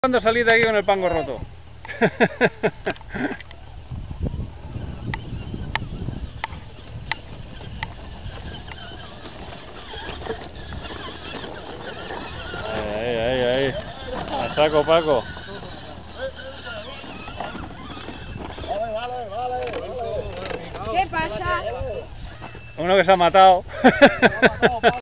¿Cuándo salís de aquí con el pango roto? Ahí. A saco, Paco. ¿Qué pasa? Uno que se ha matado.